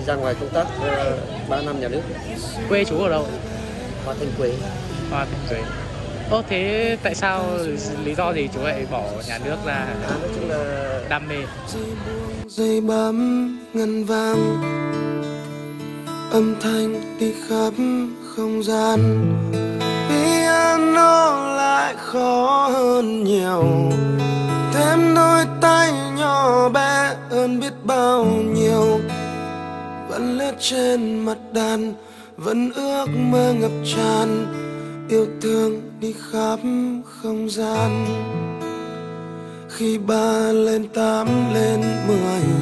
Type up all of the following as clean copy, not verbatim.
ra ngoài công tác 3 năm nhà nước. Quê chú ở đâu? Hoa Thanh Quế. Hoa Thanh Quế. Ô thế tại sao, lý do gì chú lại bỏ nhà nước ra? Nói chung là đam mê. Dây bấm ngân vang, âm thanh đi khắp không gian. Piano lại khó hơn nhiều, thêm đôi tay nhỏ bé hơn biết bao nhiêu. Vẫn lướt trên mặt đàn, vẫn ước mơ ngập tràn, yêu thương đi khắp không gian. Khi 3 lên 8 lên 10,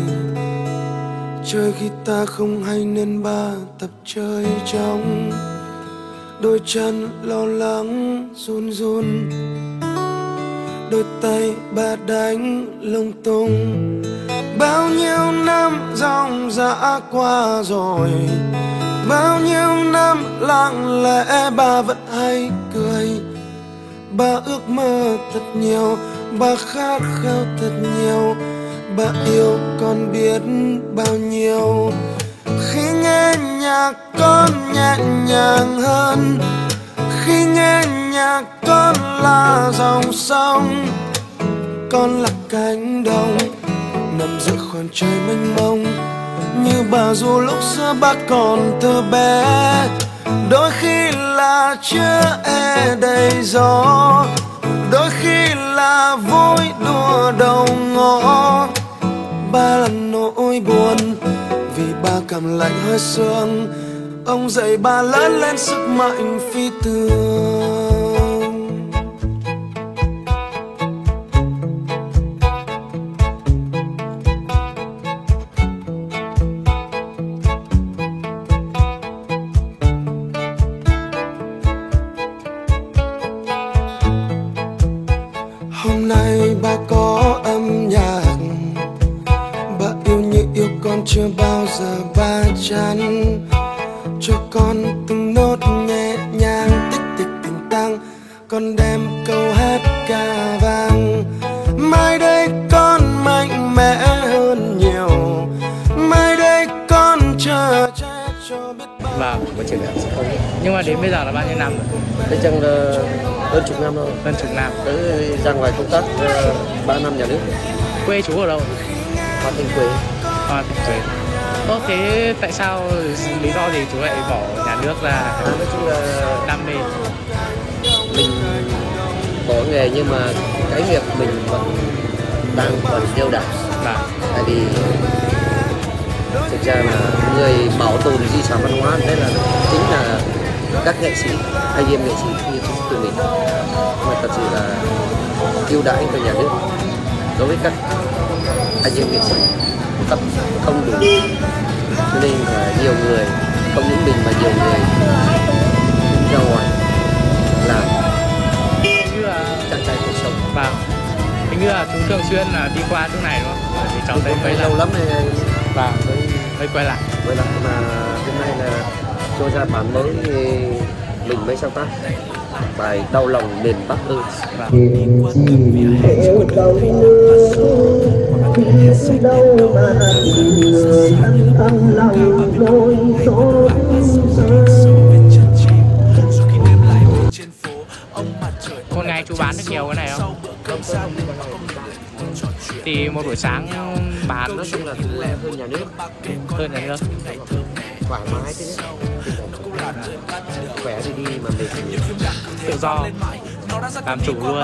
chơi guitar không hay nên 3 tập chơi trống. Đôi chân lo lắng run run, đôi tay 3 đánh lung tung. Bao nhiêu năm dòng dã qua rồi, bao nhiêu năm lặng lẽ 3 vẫn hay cười. 3 ước mơ thật nhiều, 3 khát khao thật nhiều, 3 yêu con biết bao nhiêu. Khi nghe nhạc con nhẹ nhàng hơn, khi nghe nhạc con là dòng sông, con là cánh đồng nằm giữa khoảng trời mênh mông. Như bà dù lúc xưa 3 còn thơ bé, đôi khi là chưa e đầy gió, đôi khi là vui đùa đầu ngõ. 3 là nỗi buồn vì 3 cảm lạnh hơi sương, ông dạy 3 lớn lên sức mạnh phi thường. Hôm nay 3 có âm nhạc, 3 yêu như yêu con chưa bao giờ 3 chán. Cho con từng nốt nhẹ nhàng tích tích tình tăng, con đem câu hát ca vang. Mai đây con mạnh mẽ hơn nhiều, mai đây con chờ che cho biết bao. Vâng. có trường đại học không. Nhưng mà đến bây giờ là bao nhiêu năm rồi? Thế chăng là hơn chục năm thôi. Hơn chục năm. Tới ra ngoài công tác 3 năm nhà nước. Quê chú ở đâu? Hoa Thanh Quế. Hoa Thanh Quế. Ô thế tại sao, lý do gì chú lại bỏ nhà nước ra? Nói chung là đam mê. mình bỏ nghề nhưng mà cái nghiệp mình vẫn còn yêu đãi. Tại vì thực ra là người bảo tồn di sản văn hóa đấy là chính là các nghệ sĩ, anh em nghệ sĩ như tụi mình, mà thật sự là ưu đãi của nhà nước đối với các anh em nghệ sĩ cấp không đủ, cho nên là nhiều người, không những mình mà nhiều người ra ngoài làm trang trải cuộc sống. Vâng. Hình như là chúng thường xuyên là đi qua chỗ này đúng không? Bởi vì cháu thấy mấy lâu lắm này. Vâng, mới quay lại. Mà hôm nay là cho ra bản mới mình mới sáng tác bài Đau lòng miền Bắc ơi. Một ngày chú bán được nhiều cái này không? Thì một buổi sáng bán nói chung là hơn nhà nước. Hơn nhà nước. Thoải mái thế đấy. Khỏe thì đi mà mình tự do, làm chủ luôn.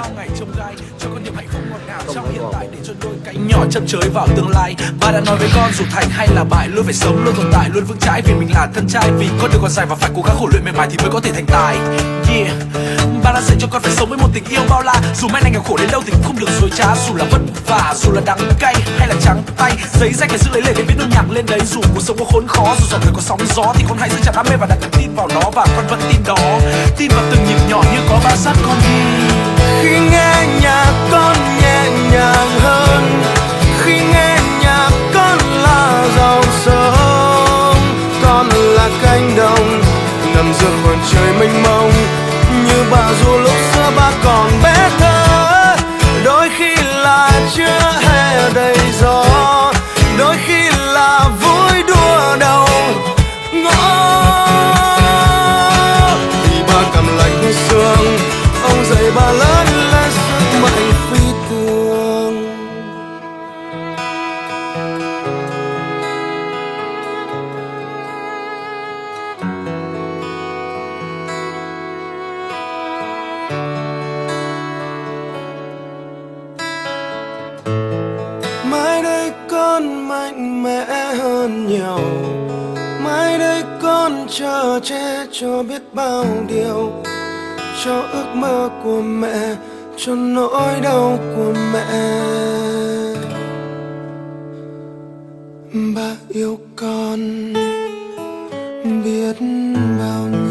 Nhỏ châm chới vào tương lai. Ba đã nói với con dù thành hay là bại luôn phải sống, luôn tồn tại, luôn vững chãi vì mình là thân trai. Vì con đường còn dài và phải cố gắng khổ luyện mệt mỏi thì mới có thể thành tài. Yeah. Ba đã dạy cho con phải sống với một tình yêu bao la. Dù mai này nghèo khổ đến đâu thì cũng không được dối trá. Dù là vất vả, dù là đắng cay hay là trắng tay, giấy rách phải giữ lấy lệ để biết nốt nhạc lên đấy. Dù cuộc sống có khốn khó, dù dòng đời có sóng gió, thì con hãy giữ chặt đam mê và đặt niềm tin vào nó. Và con vẫn tin đó, tin vào từng nhịp nhỏ như có ba sắt con đi. Khi nghe nhạc con nhẹ nhàng hơn, khi nghe nhạc con là dòng sông, con là cánh đồng nằm giữa khoảng trời mênh mông. Như bà dù lúc xưa ba còn bé thơ, đôi khi là chưa hè đầy gió, đôi khi là vui đùa đầu mạnh mẽ hơn nhau. Mai đây con chờ che cho biết bao điều, cho ước mơ của mẹ, cho nỗi đau của mẹ. Ba yêu con biết bao nhiêu.